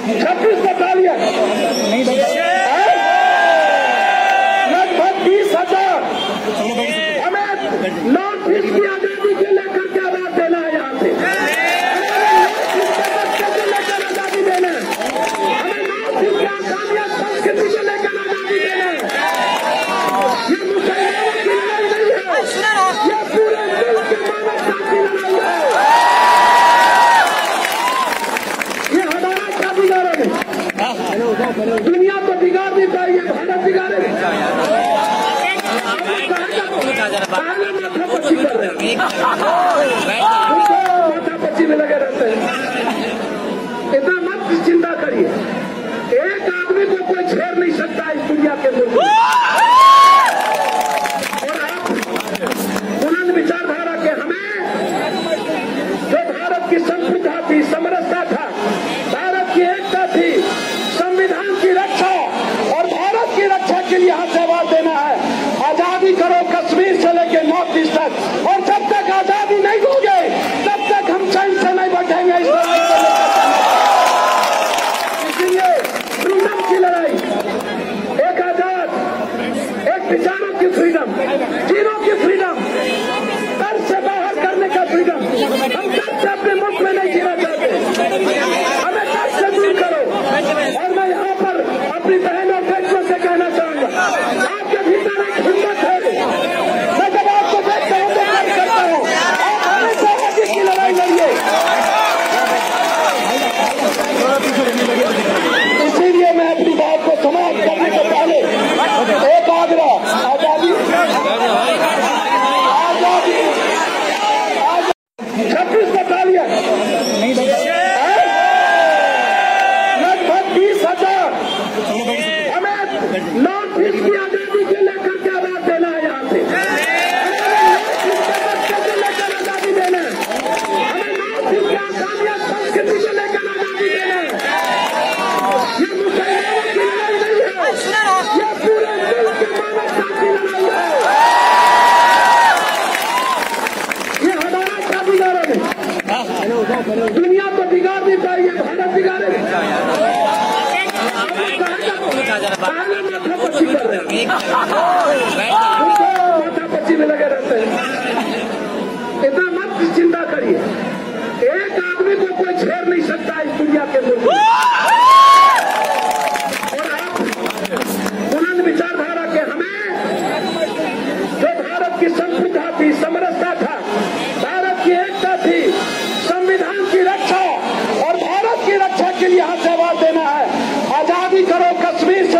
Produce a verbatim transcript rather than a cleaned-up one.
छब्बीस बटालियन, लगभग बीस हजार हमें नॉर्थ ईस्ट की आजादी के लेकर के आवाज देना है। यहाँ से को लेकर आजादी देना है, हमें नॉर्थ ईस्ट की आजादी संस्कृति को लेकर आजादी देना है। ये मुसलमानों की लड़ाई नहीं है, ये पूरे मुल्क के मानवता की लड़ाई है। ये हमारा क्या बिगाड़े नहीं, दुनिया को बिगाड़ नहीं पाएगी, भारत बिगाड़े माथा पच्ची कर रहे हैं, माथा पच्ची में लगे रहते हैं। इतना मत चिंता करिए, एक आदमी को कोई छेड़ नहीं सकता इस दुनिया के मुल्क में। और आप बुलंद विचारधारा के हमें जो भारत की संप्रभुता थी, समरसता था, भारत की एकता थी, संविधान की रक्षा और भारत की रक्षा के लिए हाथ से आवाज देना है। आजादी करो कश्मीर से लेकर नॉर्थ ईस्ट तक, और जब तक आजादी नहीं दोगे तब तक हम चैन से नहीं बैठेंगे इस लड़ाई को लेकर। इसलिए फ्रीडम की लड़ाई, एक आजाद, एक विचारों की फ्रीडम, तीनों की फ्रीडम, दर्द से बाहर करने का फ्रीडम। हम दर्द से अपने मुल्क में नहीं जीना चाहते, हमें दर्द से दूर करो। और मैं यहाँ पर अपनी बहनों और बेटियों से कहना चाहूंगा, आपके भीतर एक हिम्मत है। मैं जब आपको देखता हूँ तो मैं करता हूँ, आप हमेशा आजादी की लड़ाई लड़िए। इसीलिए मैं अपनी बात को समाप्त करने से पहले एक आग्रह, आजादी आजादी छब्बीस बटालियन, लगभग बीस हजार हमें नॉर्थ ईस्ट की आजादी के लेकर के आवाज देना है। यहाँ से को लेकर आजादी देना है, हमें नॉर्थ ईस्ट की आजादी संस्कृति को लेकर आजादी देना है। ये मुसलमानों की लड़ाई नहीं है, ये पूरे मुल्क के मानवता की लड़ाई है। ये हमारा क्या बिगाड़े नहीं, दुनिया को बिगाड़ नहीं पाएगी, भारत बिगाड़े माथा पच्ची कर रहे हैं, माथा पच्ची में लगे रहते हैं। इतना मत चिंता करिए, एक आदमी को कोई छेड़ नहीं सकता इस दुनिया के मुल्क में। और आप बुलंद विचारधारा के हमें जो भारत की संप्रभुता थी, समरसता था, भारत की एकता थी, संविधान की रक्षा और भारत की रक्षा के लिए हाथ से आवाज देना है। आजादी करो कश्मीर से